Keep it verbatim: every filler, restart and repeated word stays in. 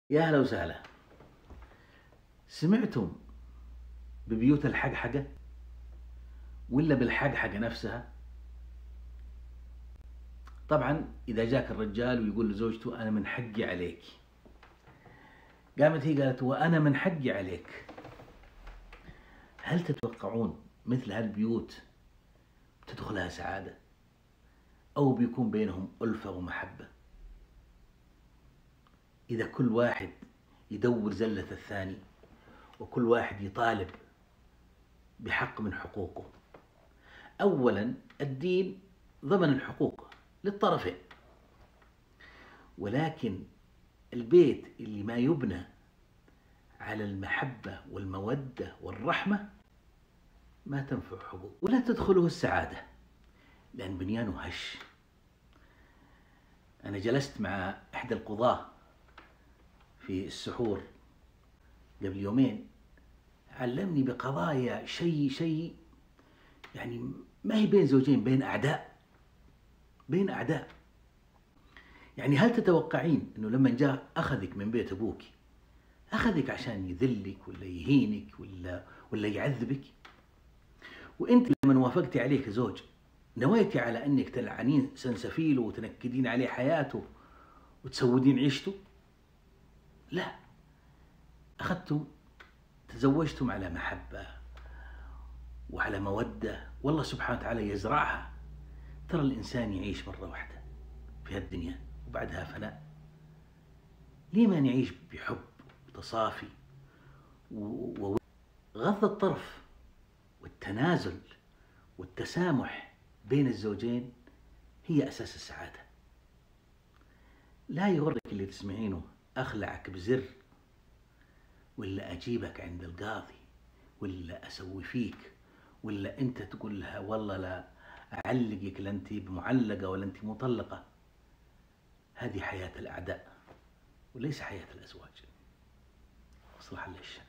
يا هلا وسهلا. سمعتم ببيوت الحقحقة ولا بالحقحقة نفسها؟ طبعا إذا جاك الرجال ويقول لزوجته أنا من حقي عليك، قامت هي قالت وأنا من حقي عليك، هل تتوقعون مثل هالبيوت تدخلها سعادة أو بيكون بينهم ألفة ومحبة؟ إذا كل واحد يدور زلة الثاني وكل واحد يطالب بحق من حقوقه. أولا الدين ضمن الحقوق للطرفين، ولكن البيت اللي ما يبنى على المحبة والمودة والرحمة ما تنفع حقوق ولا تدخله السعادة، لأن بنيانه هش. أنا جلست مع إحدى القضاة في السحور قبل يومين، علمني بقضايا شيء شيء يعني ما هي بين زوجين، بين أعداء بين أعداء. يعني هل تتوقعين أنه لما جاء أخذك من بيت أبوك أخذك عشان يذلك ولا يهينك ولا ولا يعذبك؟ وأنت لما وافقتي عليه كزوج نويتي على أنك تلعنين سنسفيله وتنكدين عليه حياته وتسودين عيشته؟ لا، أخذتم تزوجتم على محبة وعلى مودة، والله سبحانه وتعالى يزرعها. ترى الإنسان يعيش مرة واحدة في هالدنيا وبعدها فناء، ليه ما نعيش بحب وتصافي وغض الطرف والتنازل والتسامح بين الزوجين هي أساس السعادة. لا يغرك اللي تسمعينه أخلعك بزر ولا أجيبك عند القاضي ولا أسوي فيك ولا أنت تقول لها والله لا أعلقك لا أنت معلقة ولا أنت مطلقة. هذه حياة الأعداء وليس حياة الأزواج. أصلح ليش